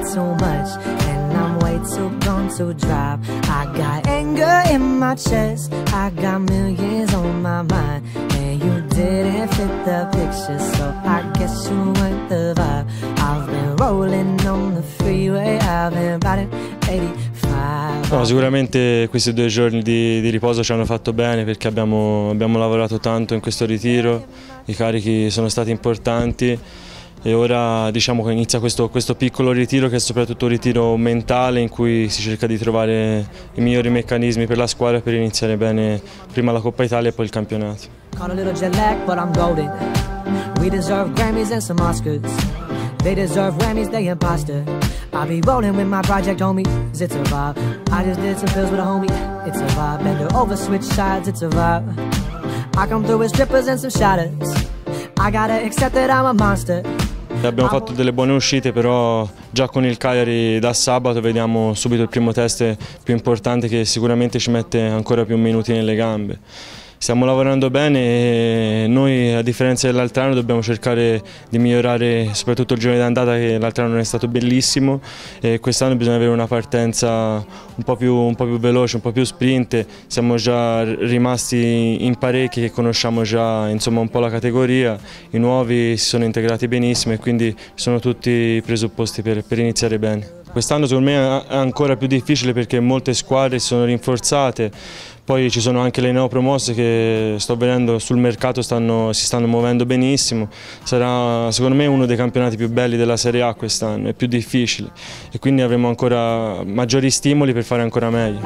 too much, and I'm way too gone to drive. I got anger in my chest, I got millions on my mind, and you didn't fit the picture, so I guess you weren't the vibe. I've been rolling on the freeway, I've been riding 85. No, sicuramente questi 2 giorni di riposo ci hanno fatto bene perché abbiamo lavorato tanto in questo ritiro, i carichi sono stati importanti e ora diciamo che inizia questo piccolo ritiro che è soprattutto un ritiro mentale in cui si cerca di trovare i migliori meccanismi per la squadra per iniziare bene prima la Coppa Italia e poi il campionato. Caught a little jet lag, but I'm golden. We deserve Grammys and some Oscars. They deserve Grammys, they imposter. I'll be rolling with my project, homie. It's a vibe. I just did some pills with a homie. It's a vibe. Bend her over, switch sides. It's a vibe. I come through with strippers and some shadows. I gotta accept that I'm a monster. Abbiamo fatto delle buone uscite, però già con il Cagliari da sabato vediamo subito il primo test più importante che sicuramente ci mette ancora più minuti nelle gambe. Stiamo lavorando bene e noi, a differenza dell'altro anno, dobbiamo cercare di migliorare soprattutto il girone d'andata, che l'altro anno non è stato bellissimo, e quest'anno bisogna avere una partenza un po' più veloce, un po' più sprint. Siamo già rimasti in parecchi che conosciamo già insomma un po' la categoria, i nuovi si sono integrati benissimo e quindi sono tutti i presupposti per iniziare bene. Quest'anno secondo me è ancora più difficile perché molte squadre si sono rinforzate, poi ci sono anche le neopromosse che sto vedendo sul mercato si stanno muovendo benissimo. Sarà secondo me uno dei campionati più belli della Serie A quest'anno, è più difficile e quindi avremo ancora maggiori stimoli per fare ancora meglio.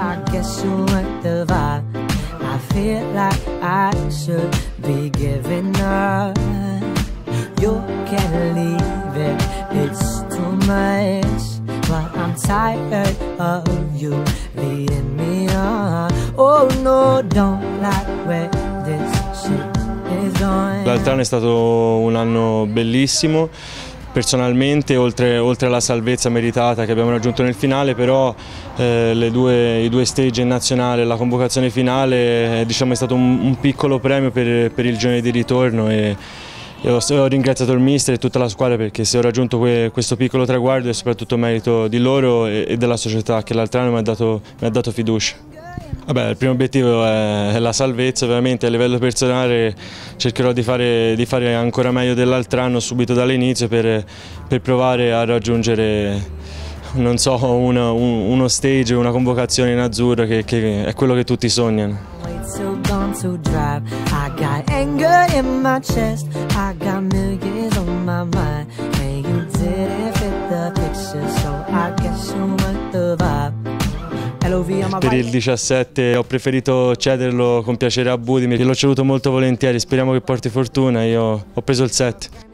But I'm tired of you leading me on. Oh no, don't like where this shit is going. L'altro anno è stato un anno bellissimo, personalmente oltre alla salvezza meritata che abbiamo raggiunto nel finale, però i due stage in nazionale e la convocazione finale diciamo, è stato un piccolo premio per il girone di ritorno e ho ringraziato il mister e tutta la squadra perché se ho raggiunto questo piccolo traguardo è soprattutto merito di loro e della società che l'altro anno mi ha dato fiducia. Vabbè, il primo obiettivo è la salvezza, ovviamente a livello personale cercherò di fare ancora meglio dell'altro anno subito dall'inizio per provare a raggiungere, non so, uno stage, una convocazione in azzurro che è quello che tutti sognano. So gone to drive. I got anger in my chest, I got millions on my mind, and you didn't fit the picture, so I guess you weren't the vibe. Per il 17 ho preferito cederlo con piacere a Budimir, l'ho ceduto molto volentieri, speriamo che porti fortuna, io ho preso il 7.